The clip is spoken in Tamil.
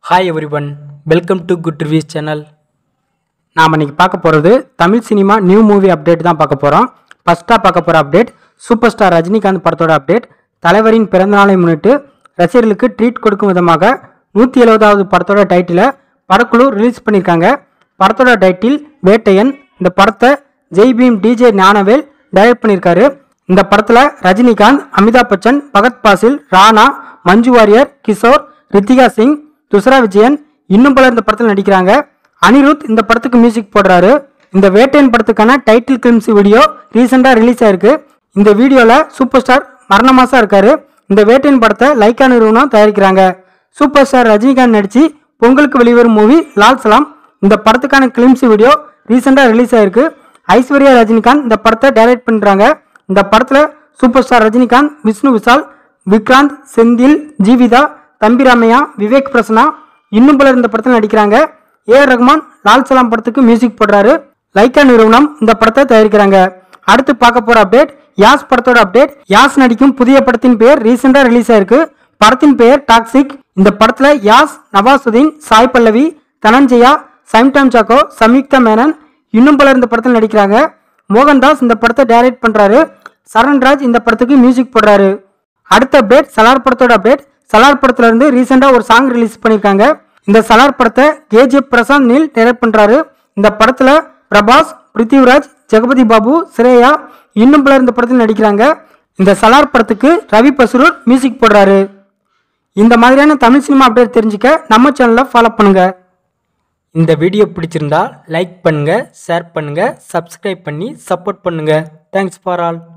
Hi everyone, welcome to good reviews channel. நாம் இன்றைக்கி பார்க்க போகிறது Tamil cinema new movie update தான் பார்க்க போகிறோம். ஃபஸ்ட்டாக பார்க்க போகிற அப்டேட் சூப்பர் ஸ்டார் ரஜினிகாந்த் படத்தோட அப்டேட். தலைவரின் பிறந்தநாளை முன்னிட்டு ரசிகர்களுக்கு ட்ரீட் கொடுக்கும் விதமாக 170வது படத்தோட டைட்டிலை படக்குழு ரிலீஸ் பண்ணியிருக்காங்க. படத்தோட டைட்டில் வேட்டையன். இந்த படத்தை ஜெய்பீம் டிஜே ஞானவேல் டைரக்ட் பண்ணியிருக்காரு. இந்த படத்தில் ரஜினிகாந்த், அமிதாப் பச்சன், பகத் பாசில், ராணா, மஞ்சு வாரியர், கிஷோர், ரித்திகா சிங், துஷரா விஜயன் இன்னும் பலர் இந்த படத்தில் நடிக்கிறாங்க. அனிருத் இந்த படத்துக்கு மியூசிக் போடுறாரு. இந்த வேட்டையன் படத்துக்கான டைட்டில் கிளிம்ஸ் வீடியோ ரீசெண்டாக ரிலீஸ் ஆயிருக்கு. இந்த வீடியோவில் சூப்பர் ஸ்டார் மரணமாசா இருக்காரு. இந்த வேட்டையன் படத்தை லைக்கா நிறுவனம் தயாரிக்கிறாங்க. சூப்பர் ஸ்டார் ரஜினிகாந்த் நடிச்சு பொங்கலுக்கு வெளிவரும் மூவி லால் சலாம். இந்த படத்துக்கான கிளிம்ஸ் வீடியோ ரீசெண்டாக ரிலீஸ் ஆயிருக்கு. ஐஸ்வர்யா ரஜினிகாந்த் இந்த படத்தை டைரக்ட் பண்ணுறாங்க. இந்த படத்தில் சூப்பர் ஸ்டார் ரஜினிகாந்த், விஷ்ணு விஷால், விக்ராந்த், செந்தில், ஜீவிதா, தம்பிராமையா, விவேக் பிரசன்னா இன்னும் பலர் இந்த படத்தில் நடிக்கிறாங்க. ஏஆர் ரஹ்மான் லால் சலாம் படத்துக்கு மியூசிக் போடுறாரு. லைக்கா நிறுவனம் இந்த படத்தை தயாரிக்கிறாங்க. அடுத்து பார்க்க போற அப்டேட் யாஸ் படத்தோட அப்டேட். யாஸ் நடிக்கும் புதிய படத்தின் பெயர் ரீசெண்டா ரிலீஸ் ஆயிருக்கு. படத்தின் பெயர் டாக்ஸிக். இந்த படத்துல யாஸ், நவாசுதீன், சாய் பல்லவி, தனஞ்சயா, சைம்டாம் சாக்கோ, சம்யுக்தா மேனன் இன்னும் பலர் இந்த படத்தில் நடிக்கிறாங்க. மோகன்தாஸ் இந்த படத்தை டைரக்ட் பண்றாரு. சரண்ராஜ் இந்த படத்துக்கு மியூசிக் போடுறாரு. அடுத்த அப்டேட் சலார் படத்தோட அப்டேட். சலார் படத்துல இருந்து ரீசெண்டா ஒரு சாங் ரிலீஸ் பண்ணிருக்காங்க. இந்த சலார் படத்தை கேஜிஎஃப் பிரசாந்த் நீல் டைரக்ட் பண்றாரு. இந்த படத்துல பிரபாஸ், பிருத்திவிராஜ், ஜெகபதி பாபு, ஸ்ரேயா இன்னும் பலர் இந்த படத்தில் நடிக்கிறாங்க. இந்த சலார் படத்துக்கு ரவி பசுரூர் மியூசிக் போடுறாரு. இந்த மாதிரியான தமிழ் சினிமா அப்டேட் தெரிஞ்சுக்க நம்ம சேனலை ஃபாலோ பண்ணுங்க. இந்த வீடியோ பிடிச்சிருந்தா லைக் பண்ணுங்க, ஷேர் பண்ணுங்க, சப்ஸ்கிரைப் பண்ணி சப்போர்ட் பண்ணுங்க. Thanks for all.